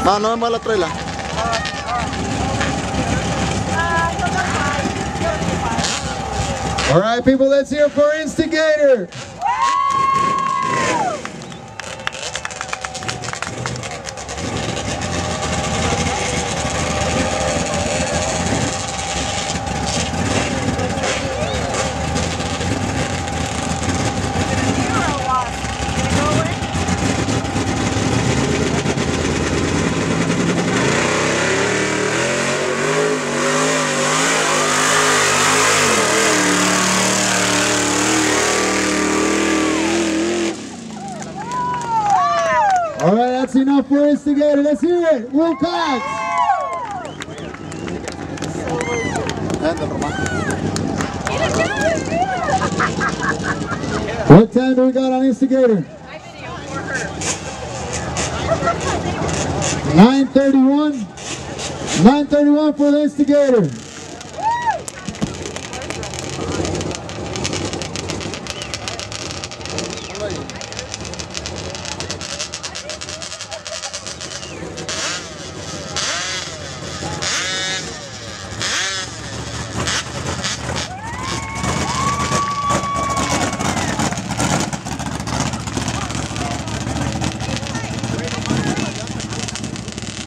Ah, no es mala trela. All right, people, let's hear it for Instigator. All right, that's enough for Instigator. Let's hear it. Wilcox. What time do we got on Instigator? 9:31. 9:31 for the Instigator.